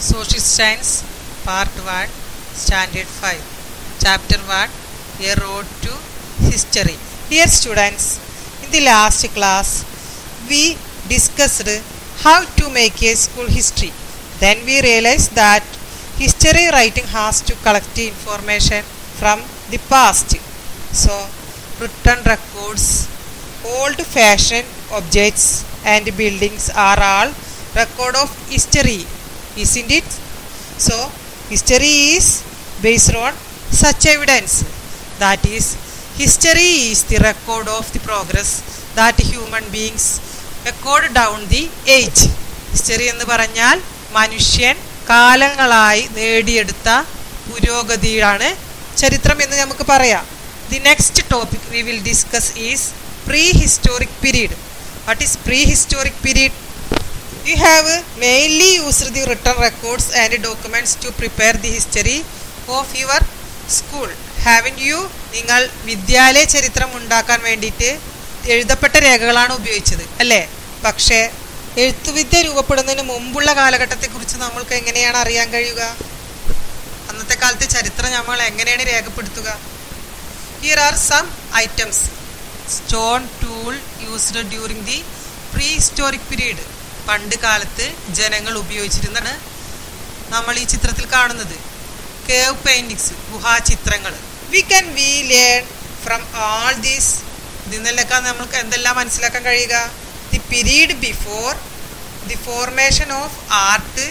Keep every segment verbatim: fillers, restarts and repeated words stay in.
Social Science Part one Standard five Chapter one A Road to History. Dear students, in the last class we discussed how to make a school history. Then we realized that history writing has to collect information from the past. So written records, old-fashioned objects and buildings are all record of history, isn't it? So history is based on such evidence. That is, history is the record of the progress that human beings record down the age. History എന്ന് പറഞ്ഞാൽ മനുഷ്യൻ കാലങ്ങളായി നേടിയെടുത്ത പുരോഗതിയാണ് ചരിത്രം എന്ന് നമുക്ക് പറയാം. The next topic we will discuss is prehistoric period. What is prehistoric period? You have mainly used the written records and documents to prepare the history of your school. Haven't you? നിങ്ങൾ വിദ്യാലയ ചരിത്രം ഉണ്ടാക്കാൻ വേണ്ടിയിട്ട് എഴുതപ്പെട്ട രേഖകളാണ് ഉപയോഗിച്ചത് അല്ലേ? പക്ഷേ എഴുത്തുവിദ്യ രൂപപ്പെടുന്നതിന് മുമ്പുള്ള കാലഘട്ടത്തെക്കുറിച്ച് നമ്മൾക്ക് എങ്ങനെയാണ് അറിയാൻ കഴിയുക? അന്നത്തെ കാലത്തെ ചരിത്രം നമ്മൾ എങ്ങനെയാണ് രേഖപ്പെടുത്തുക? Here are some items. Stone tool used during the prehistoric period. പണ്ട് കാലത്ത് ജനങ്ങൾ ഉപയോഗിച്ചിരുന്നാണ് നമ്മൾ ഈ ചിത്രത്തിൽ കാണുന്നത്. കേവ് പെയിന്റിങ്സ്, ഗുഹാചിത്രങ്ങൾ. We can we learn from all these. ഇതിന്നൊക്കെ നമ്മൾക്ക് എന്തെല്ലാം മനസ്സിലാക്കാൻ കഴിയുക? The period before the formation of art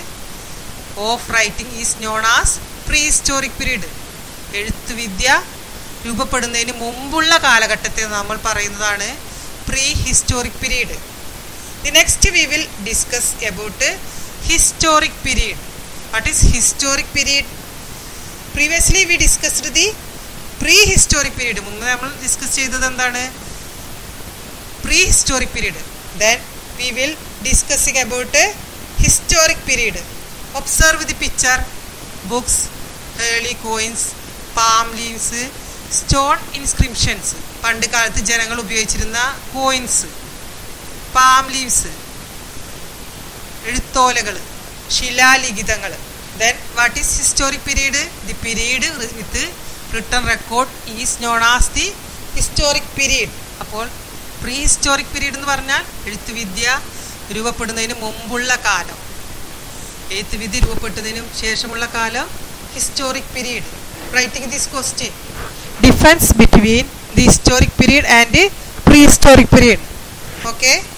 of writing is known as pre historic period. എഴുത്തുവിദ്യ രൂപപ്പെടുന്നതിന് മുമ്പുള്ള കാലഘട്ടത്തെ നമ്മൾ പറയുന്നതാണ് pre historic period. The next we will discuss about uh, historic period. What is historic period? Previously we discussed the prehistoric period. മുമ്പ് നമ്മൾ discuss ചെയ്തത് എന്താണ്? Prehistoric period. Then we will discussing about uh, historic period. Observe the picture. Books, early coins, palm leaves, stone inscriptions. പണ്ട് കാലത്ത് ജനങ്ങൾ ഉപയോഗിച്ചിരുന്ന coins, palm leaves, എഴുത്തോലകൾ, ശിലാലിഖിതങ്ങൾ. Then what is historic period? The period with written record is known as the historic period. അപ്പോൾ pre historic period എന്ന് പറഞ്ഞാൽ എഴുത്തുവിദ്യ രൂപപ്പെടുന്നതിന് മുമ്പുള്ള കാലം, എഴുത്തുവിദ്യ രൂപപ്പെട്ടതിനും ശേഷമുള്ള കാലം historic period. Writing this question, difference between the historic period and pre historic period. Okay.